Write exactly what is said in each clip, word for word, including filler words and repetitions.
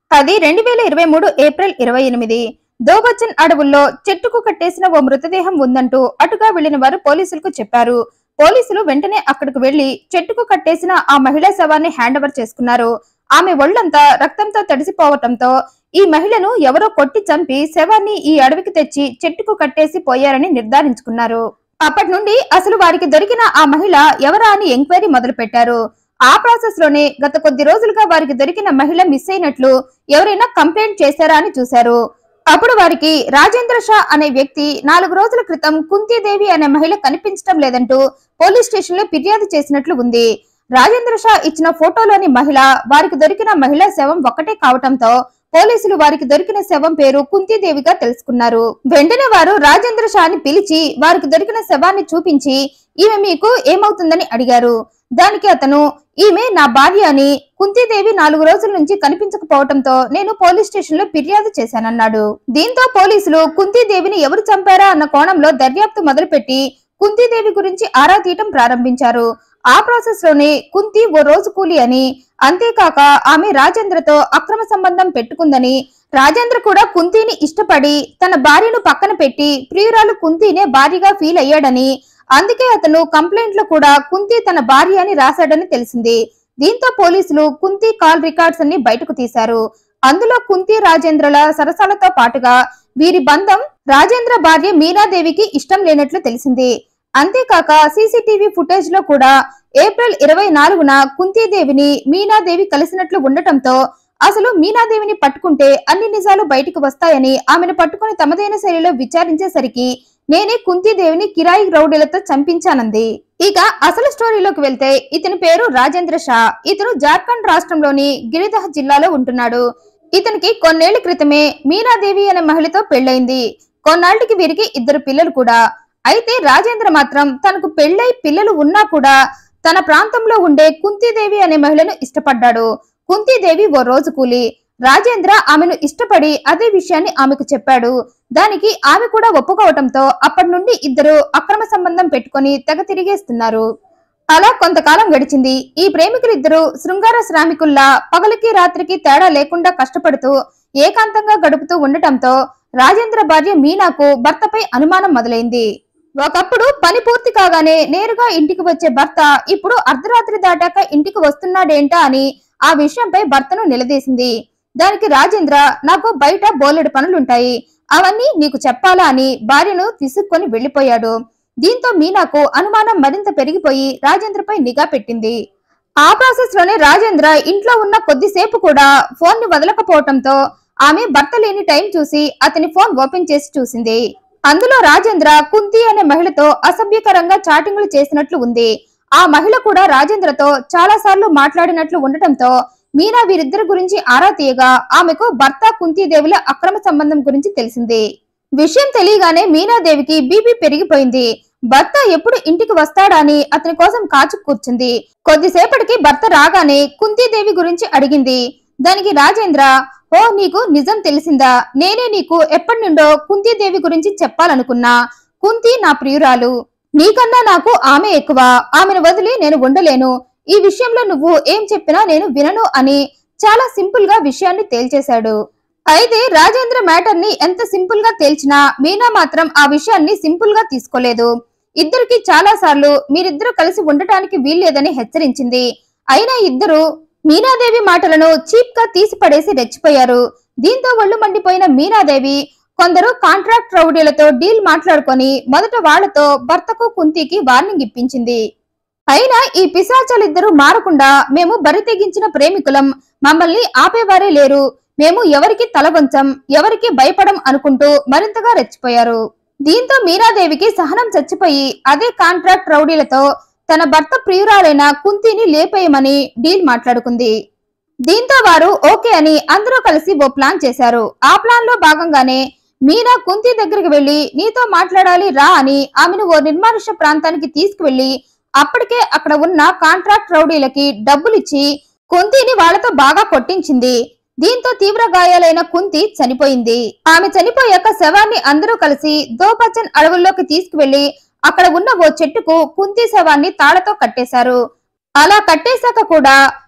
అది రెండు వేల ఇరవై మూడు ఏప్రిల్ ఇరవై ఎనిమిది. దోబచ్చన్ అడవుల్లో చెట్టుకు కట్టేసిన ఓ మృతదేహం ఉందంటూ అటుగా వెళ్లిన వారు పోలీసులకు చెప్పారు. పోలీసులు వెంటనే అక్కడికి వెళ్లి చెట్టుకు కట్టేసిన ఆ మహిళా శవాన్ని హ్యాండ్ ఓవర్ చేసుకున్నారు. ఆమె ఒళ్లంతా రక్తంతో తడిసిపోవటంతో ఈ మహిళను ఎవరో కొట్టి చంపి శవాన్ని ఈ అడవికి తెచ్చి చెట్టుకు కట్టేసి పోయారని నిర్ధారించుకున్నారు. అప్పటి నుండి అసలు వారికి దొరికిన ఆ మహిళ ఎవరా అని ఎంక్వైరీ మొదలు పెట్టారు. ఆ ప్రాసెస్ లోనే గత కొద్ది రోజులుగా వారికి దొరికిన మహిళ మిస్ అయినట్లు ఎవరైనా కంప్లైంట్ చేశారా అని చూశారు. అప్పుడు వారికి రాజేంద్ర షా అనే వ్యక్తి నాలుగు రోజుల క్రితం కుంతీదేవి అనే మహిళ కనిపించడం లేదంటూ పోలీస్ స్టేషన్ లో ఫిర్యాదు చేసినట్లు ఉంది. రాజేంద్ర షా ఇచ్చిన ఫోటోలోని మహిళ వారికి దొరికిన మహిళా శవం ఒక్కటే కావటంతో పోలీసులు వారికి దొరికిన శవం పేరు కుంతీదేవిగా తెలుసుకున్నారు. వెంటనే వారు రాజేంద్ర షాని పిలిచి వారికి దొరికిన శవాన్ని చూపించి ఈమె మీకు ఏమవుతుందని అడిగారు. దానికి అతను ఈమె నా భార్య అని, కుంతీదేవి నాలుగు రోజుల నుంచి కనిపించకపోవడంతో నేను పోలీస్ స్టేషన్ లో ఫిర్యాదు చేశానన్నాడు. దీంతో పోలీసులు కుంతీదేవిని ఎవరు చంపారా అన్న కోణంలో దర్యాప్తు మొదలుపెట్టి కుంతీదేవి గురించి ఆరా తీయటం ప్రారంభించారు. ఆ ప్రాసెస్ లోనే కుంతి ఓ రోజు కూలి అని, అంతేకాక ఆమె రాజేంద్రతో అక్రమ సంబంధం పెట్టుకుందని, రాజేంద్ర కూడా కుంతిని ఇష్టపడి తన భార్యను పక్కన పెట్టి ప్రియురాలు కుంతినే భార్యగా ఫీల్ అయ్యాడని, అందుకే అతను కంప్లైంట్ లో కూడా కుంతి తన భార్య అని రాశాడని తెలిసింది. దీంతో పోలీసులు కుంతి కాల్ రికార్డ్స్ అన్ని బయటకు తీశారు. అందులో కుంతి రాజేంద్రల సరసాలతో పాటుగా వీరి బంధం రాజేంద్ర భార్య మీనాదేవికి ఇష్టం లేనట్లు తెలిసింది. అంతేకాక సీసీటీవీ ఫుటేజ్ లో కూడా ఏప్రిల్ ఇరవై నాలుగున కుంతీదేవిని మీనాదేవి కలిసినట్లు ఉండటంతో అసలు మీనాదేవిని పట్టుకుంటే అన్ని నిజాలు బయటకు వస్తాయని ఆమెను పట్టుకుని తమదైన శైలిలో విచారించేసరికి నేనే కుంతీదేవిని కిరాయి రౌడీలతో చంపించానంది. ఇక అసలు స్టోరీలోకి వెళ్తే ఇతని పేరు రాజేంద్ర షా. ఇతను జార్ఖండ్ రాష్ట్రంలోని గిరిదహ్ జిల్లాలో ఉంటున్నాడు. ఇతనికి కొన్నేళ్ల క్రితమే మీనాదేవి అనే మహిళతో పెళ్లైంది. కొన్నాళ్లకి వీరికి ఇద్దరు పిల్లలు కూడా. అయితే రాజేంద్ర మాత్రం తనకు పెళ్లై పిల్లలు ఉన్నా కూడా తన ప్రాంతంలో ఉండే కుంతీదేవి అనే మహిళను ఇష్టపడ్డాడు. కుంతీదేవి ఓ రోజు కూలి. రాజేంద్ర ఆమెను ఇష్టపడి అదే విషయాన్ని ఆమెకు చెప్పాడు. దానికి ఆమె కూడా ఒప్పుకోవటంతో అప్పటి నుండి ఇద్దరు అక్రమ సంబంధం పెట్టుకుని తెగ తిరిగేస్తున్నారు. అలా కొంతకాలం గడిచింది. ఈ ప్రేమికులిద్దరూ శృంగార శ్రామికుల్లా పగలికి రాత్రికి తేడా లేకుండా కష్టపడుతూ ఏకాంతంగా గడుపుతూ ఉండటంతో రాజేంద్ర భార్య మీనాకు భర్తపై అనుమానం మొదలైంది. ఒకప్పుడు పని పూర్తి కాగానే నేరుగా ఇంటికి వచ్చే భర్త ఇప్పుడు అర్ధరాత్రి దాటాక ఇంటికి వస్తున్నాడేంటా అని ఆ విషయంపై భర్తను నిలదీసింది. దానికి రాజేంద్ర నాకు బయట బోలెడు పనులుంటాయి, అవన్నీ నీకు చెప్పాలా అని భార్యను తీసుకొని వెళ్లిపోయాడు. దీంతో మీనాకు అనుమానం మరింత పెరిగిపోయి రాజేంద్రపై నిఘా పెట్టింది. ఆ ప్రాసెస్ లోనే రాజేంద్ర ఇంట్లో ఉన్న కొద్దిసేపు కూడా ఫోన్ ని వదలకపోవటంతో ఆమె భర్త లేని టైం చూసి అతని ఫోన్ ఓపెన్ చేసి చూసింది. అందులో రాజేంద్ర కుంతి అనే మహిళతో అసభ్యకరంగా చాటింగ్లు చేసినట్లు ఉంది. ఆ మహిళ కూడా రాజేంద్రతో చాలా సార్లు మాట్లాడినట్లు ఉండటంతో మీనా వీరిద్దరి గురించి ఆరా తీయగా ఆమెకు భర్త కుంతీదేవుల అక్రమ సంబంధం గురించి తెలిసింది. విషయం తెలియగానే మీనాదేవికి బీపీ పెరిగిపోయింది. భర్త ఎప్పుడు ఇంటికి వస్తాడని అతని కోసం కాచు కూర్చుంది. కొద్దిసేపటికి భర్త రాగానే కుంతీదేవి గురించి అడిగింది. దానికి రాజేంద్ర ఓ నీకు నిజం తెలిసిందా, నేనే నీకు ఎప్పటి నుండో కుంతీదేవి గురించి చెప్పాలనుకున్నా. కుంతి నా ప్రియురాలు, నీకన్నా నాకు ఆమె ఎక్కువ, ఆమెను వదిలి నేను ఉండలేను. ఈ విషయంలో నువ్వు ఏం చెప్పినా నేను వినను అని చాలా సింపుల్ గా విషయాన్ని తేల్చేశాడు. అయితే రాజేంద్ర మ్యాటర్ ని ఎంత సింపుల్ గా తేల్చినా మీనా మాత్రం ఆ విషయాన్ని సింపుల్ గా తీసుకోలేదు. ఇద్దరికి చాలా సార్లు మీరిద్దరూ కలిసి ఉండటానికి వీల్లేదని హెచ్చరించింది. అయినా ఇద్దరు మీనాదేవి మాటలను చీప్ గా తీసి పడేసి రెచ్చిపోయారు. దీంతో ఒళ్ళు మండిపోయిన మీనాదేవి కొందరు కాంట్రాక్ట్ రౌడీలతో డీల్ మాట్లాడుకొని మొదట వాళ్లతో భర్తకు కుంతికి వార్నింగ్ ఇప్పించింది. అయినా ఈ పిశాచాలిద్దరూ మారకుండా మేము బరి తెగించిన ప్రేమికులం, మమ్మల్ని ఆపేవారే లేరు, మేము ఎవరికి తల వంచం, ఎవరికి భయపడం అనుకుంటూ మరింతగా రెచ్చిపోయారు. దీంతో మీనాదేవికి సహనం చచ్చిపోయి అదే కాంట్రాక్ట్ రౌడీలతో తన భర్త ప్రియురాలైన కుంతిని లేపేయమని డీల్ మాట్లాడుకుంది. దీంతో వారు ఓకే అని అందరూ కలిసి ఓ ప్లాన్ చేశారు. ఆ ప్లాన్ లో భాగంగానే మీనా కుంతి దగ్గరికి వెళ్లి నీతో మాట్లాడాలి రా అని ఆమెను ఓ నిర్మానుష్య ప్రాంతానికి తీసుకువెళ్లి అప్పటికే అక్కడ ఉన్న కాంట్రాక్ట్ రౌడీలకి డబ్బులిచ్చి కుంతిని వాళ్లతో బాగా కొట్టించింది. దీంతో తీవ్ర గాయాలైన కుంతి చనిపోయింది. ఆమె చనిపోయాక శవాన్ని అందరూ కలిసి దోబచ్చన్ అడవుల్లోకి తీసుకువెళ్లి అక్కడ ఉన్న ఓ చెట్టుకు కుంతి శవాన్ని తాళతో కట్టేశారు. అలా కట్టేశాక కూడా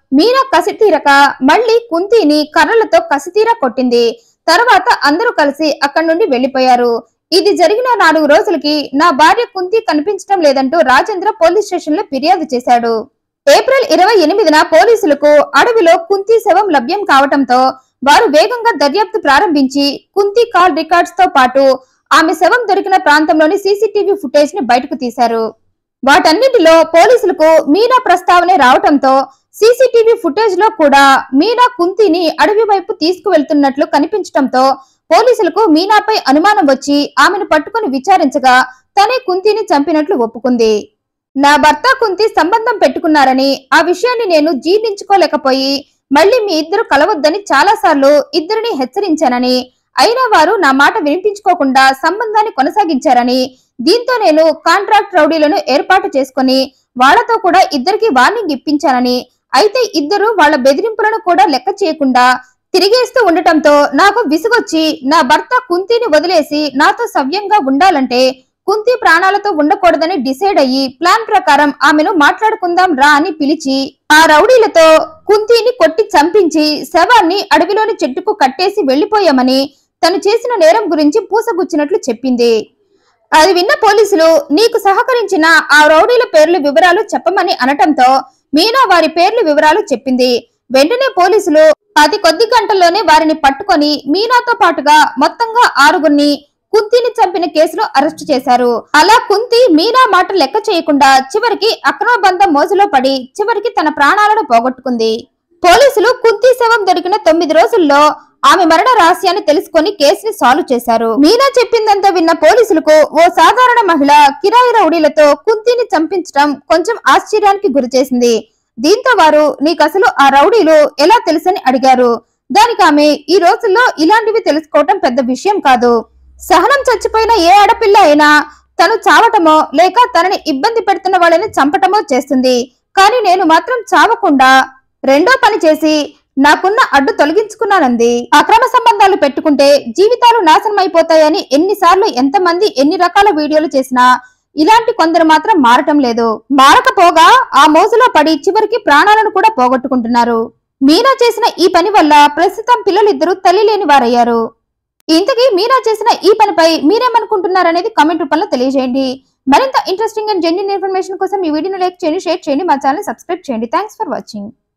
మీనా కసితీరక మళ్లీ కుంతిని కర్రలతో కసితీరా కొట్టింది. తర్వాత అందరూ కలిసి అక్కడి నుండి వెళ్లిపోయారు. ఇది జరిగిన నాలుగు రోజులకి నా భార్య కుంతి కనిపించడం లేదంటూ రాజేంద్ర పోలీస్ స్టేషన్ లో ఫిర్యాదు చేశాడు. ఏప్రిల్ ఇరవై ఎనిమిదిన పోలీసులకు అడవిలో కుంతి శవం లభ్యం కావటంతో వారు వేగంగా దర్యాప్తు ప్రారంభించి కుంతి కాల్ రికార్డ్స్ తో పాటు ఆమె శవం దొరికిన ప్రాంతంలోని సీసీటీవీ ఫుటేజ్ ని బయటకు తీశారు. వాటన్నిటిలో పోలీసులకు మీనా ప్రస్తావనే రావటంతో సీసీటీవీ ఫుటేజ్ లో కూడా మీనా కుంతిని అడవి వైపు తీసుకువెళ్తున్నట్లు కనిపించటంతో పోలీసులకు మీనాపై అనుమానం వచ్చి ఆమెను పట్టుకుని విచారించగా తనే కుంతిని చంపినట్లు ఒప్పుకుంది. నా భర్త కుంతి సంబంధం పెట్టుకున్నారని, ఆ విషయాన్ని నేను జీర్ణించుకోలేకపోయి మళ్లీ మీ ఇద్దరు కలవద్దని చాలా సార్లు ఇద్దరిని హెచ్చరించానని, అయినా వారు నా మాట వినిపించుకోకుండా సంబంధాన్ని కొనసాగించారని, దీంతో నేను కాంట్రాక్ట్ రౌడీలను ఏర్పాటు చేసుకుని వాళ్లతో కూడా ఇద్దరికి వార్నింగ్ ఇప్పించానని, అయితే ఇద్దరు వాళ్ల బెదిరింపులను కూడా లెక్క చేయకుండా తిరిగేస్తూ ఉండటంతో నాకు విసుగొచ్చి నా భర్త కుంతిని వదిలేసి నాతో సవ్యంగా ఉండాలంటే కుంతి ప్రాణాలతో ఉండకూడదని డిసైడ్ అయ్యి ప్లాన్ ప్రకారం ఆమెను మాట్లాడుకుందాం రా అని పిలిచి ఆ రౌడీలతో కుంతిని కొట్టి చంపించి శవాన్ని అడవిలోని చెట్టుకు కట్టేసి వెళ్లిపోయామని తను చేసిన నేరం గురించి పూసగుచ్చినట్లు చెప్పింది. అది విన్న పోలీసులు నీకు సహకరించిన ఆ రౌడీల పేర్ల వివరాలు చెప్పమని అనటంతో మీనా వారి పేర్ల వివరాలు చెప్పింది. వెంటనే పోలీసులు అతి కొద్ది గంటల్లోనే వారిని పట్టుకొని మీనాతో పాటుగా మొత్తంగా ఆరుగురిని కుంతిని చంపిన కేసులో అరెస్టు చేశారు. అలా కుంతి మీనా మాట లెక్క చేయకుండా చివరికి అక్రమ బంధం మోజులో పడి చివరికి తన ప్రాణాలను పోగొట్టుకుంది. పోలీసులు కుంతి శవం దొరికిన తొమ్మిది రోజుల్లో ఆమె మరణ రహస్యాన్ని తెలుసుకొని కేసుని సాల్వ్ చేశారు. మీనా చెప్పిందంతా విన్న పోలీసులకు ఓ సాధారణ మహిళ కిరాయి రౌడీలతో కుంతిని చంపించడం కొంచెం ఆశ్చర్యానికి గురిచేసింది. దీంతో వారు నీకు అసలు ఆ రౌడీలు ఎలా తెలుసని అడిగారు. దానికి ఆమె ఈ రోజుల్లో ఇలాంటివి తెలుసుకోవటం పెద్ద విషయం కాదు. సహనం చచ్చిపోయిన ఏ ఆడపిల్ల అయినా తను చావటమో లేక తనని ఇబ్బంది పెడుతున్న వాళ్ళని చంపటమో చేస్తుంది. కానీ నేను మాత్రం చావకుండా రెండో పని చేసి నాకున్న అడ్డు తొలగించుకున్నానంది. అక్రమ సంబంధాలు పెట్టుకుంటే జీవితాలు నాశనం అయిపోతాయని ఎన్నిసార్లు ఎంతమంది ఎన్ని రకాల వీడియోలు చేసినా ఇలాంటి కొందరు మాత్రం మారటం లేదు. మారకపోగా ఆ మోజులో పడి చివరికి ప్రాణాలను కూడా పోగొట్టుకుంటున్నారు. మీనా చేసిన ఈ పని వల్ల ప్రస్తుతం పిల్లలిద్దరూ తల్లి లేని వారయ్యారు. ఇంతకీ మీనా చేసిన ఈ పనిపై మీరేమనుకుంటున్నారనేది కామెంట్ రూపంలో తెలియజేయండి. మరింత ఇంట్రెస్టింగ్ అండ్ జెన్యూన్ ఇన్ఫర్మేషన్ కోసం ఈ వీడియోని లైక్ చేయండి, షేర్ చేయండి, మా ఛానల్ సబ్స్క్రైబ్ చేయండి. Thanks for watching.